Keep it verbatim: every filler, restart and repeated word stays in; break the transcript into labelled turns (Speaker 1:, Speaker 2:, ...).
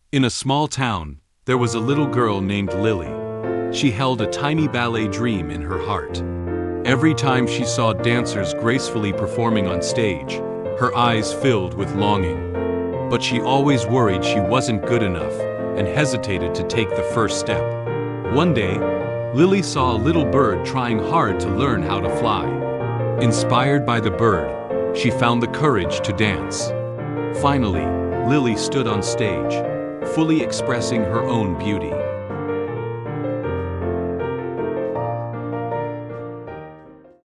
Speaker 1: In a small town, there was a little girl named Lily. She held a tiny ballet dream in her heart. Every time she saw dancers gracefully performing on stage, her eyes filled with longing. But she always worried she wasn't good enough and hesitated to take the first step. One day, Lily saw a little bird trying hard to learn how to fly. Inspired by the bird, she found the courage to dance. Finally, Lily stood on stage, fully expressing her own beauty.